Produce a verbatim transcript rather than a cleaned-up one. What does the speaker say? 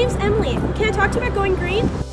name's Emily. Can I talk to you about going green?